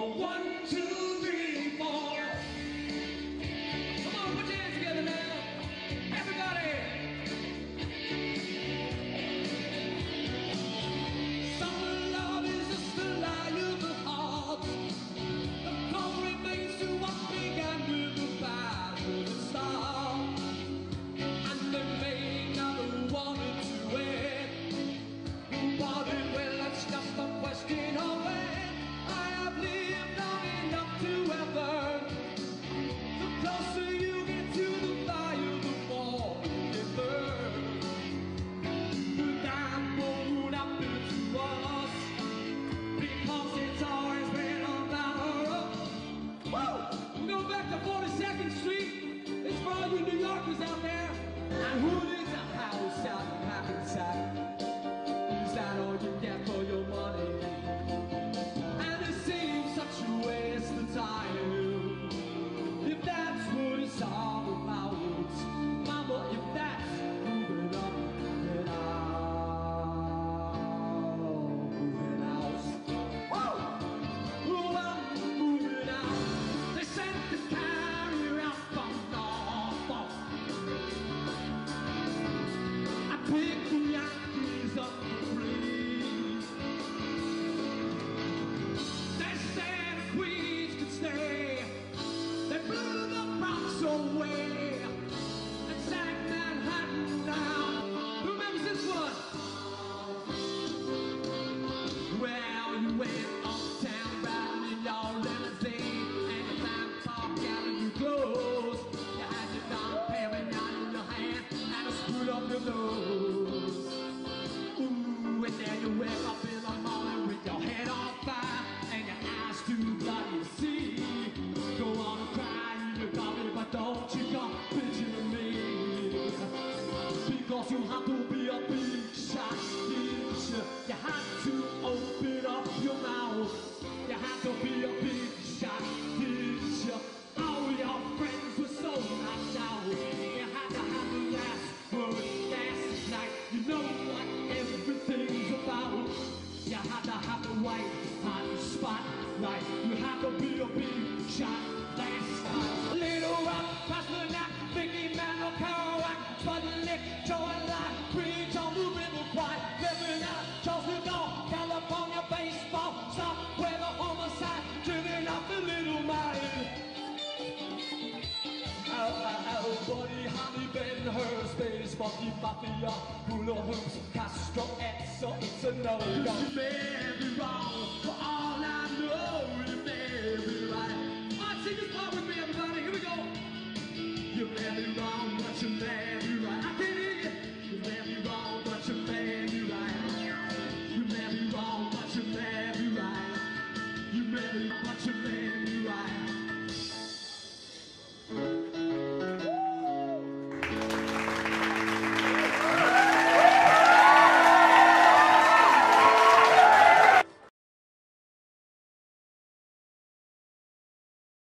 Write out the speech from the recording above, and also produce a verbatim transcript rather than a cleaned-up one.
one, two, three, four. Come on, put your hands together now. Everybody. Summer love is just a lie of the heart. The call remains to what began with the fire of the star. And they may not want it to end, but it will, it's just a question of when. I have lived long enough to ever. The closer you get to the fire, the more it burns. The time won't happen to us, because it's always been about us. Woo! We go back to forty-second Street. It's for all you New Yorkers out there. And who needs a house out in Hackensack? Is that all you get for your money? And it seems such a waste of time. If that's what it's all about, mama, if that's moving up, then I'll moving out. Whoa! Oh, I'm moving out. They sent the carrier out from Norfolk. I picked the Yankees up for free. They said the Queens could stay. They blew the Bronx away and sang Manhattan down. Who remembers this one? Well, you went uptown riding in your limousine, and you found talk out of your clothes. You had your Dom Perignon in your hand and a screwed up your nose. Ooh, and then you wake up in the morning with your head on fire and your eyes too bloody to see. Go on and cry in your coffee, but don't you come bitching me, because you have to be a big shot teacher. You have to open up your mouth. You have to be a big shot teacher. All your friends were so knocked out. You had to have the last word last night. You know what everything's about. You had to have the white hot spotlight. You have to be a big shot last night. Little Rock, Pasternak, Mickey Mantle, Kerouac, Buddy Lick, Joe and Locke, Bridge on the River Kwai, living out Charles Legon, California baseball, stop where the homicide, giving up the little mile. Oh, oh, oh, Buddy Holly, Ben Hur, Space Monkey Mafia, Hula Hoops, Castro, Etzel, it's a no-go. You may be wrong.